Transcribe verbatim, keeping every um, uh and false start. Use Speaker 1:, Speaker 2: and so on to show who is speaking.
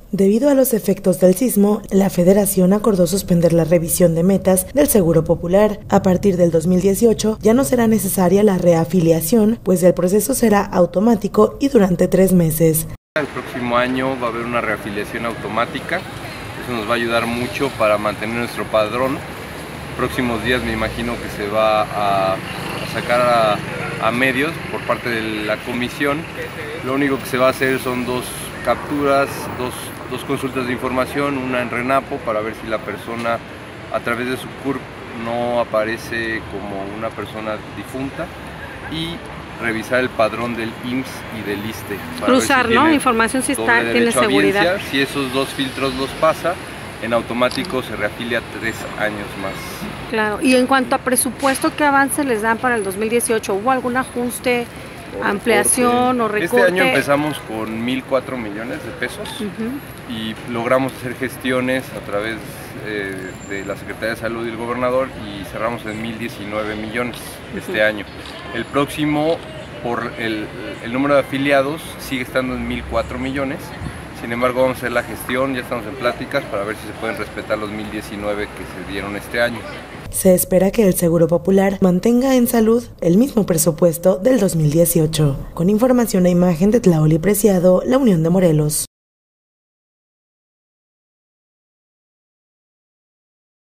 Speaker 1: Debido a los efectos del sismo, la Federación acordó suspender la revisión de metas del Seguro Popular. A partir del dos mil dieciocho ya no será necesaria la reafiliación, pues el proceso será automático y durante tres meses.
Speaker 2: El próximo año va a haber una reafiliación automática, eso nos va a ayudar mucho para mantener nuestro padrón. Próximos días me imagino que se va a, a sacar a, a medios por parte de la comisión. Lo único que se va a hacer son dos capturas, dos, dos consultas de información, una en RENAPO para ver si la persona a través de su C U R P no aparece como una persona difunta, y revisar el padrón del I M S S y del ISSSTE.
Speaker 3: Cruzar, si ¿no? Información si está, tiene seguridad.
Speaker 2: Si esos dos filtros los pasa, en automático se reafilia tres años más.
Speaker 3: Claro, y en cuanto a presupuesto, ¿qué avance les dan para el dos mil dieciocho? ¿Hubo algún ajuste, o ampliación o recorte?
Speaker 2: Este año empezamos con mil cuatro millones de pesos uh-huh. y logramos hacer gestiones a través eh, de la Secretaría de Salud y el gobernador y cerramos en mil diecinueve millones uh-huh. este año. El próximo, por el, el número de afiliados, sigue estando en mil cuatro millones. Sin embargo, vamos a hacer la gestión, ya estamos en pláticas para ver si se pueden respetar los mil diecinueve que se dieron este año.
Speaker 1: Se espera que el Seguro Popular mantenga en salud el mismo presupuesto del dos mil dieciocho. Con información e imagen de Tlaoli Preciado, La Unión de Morelos.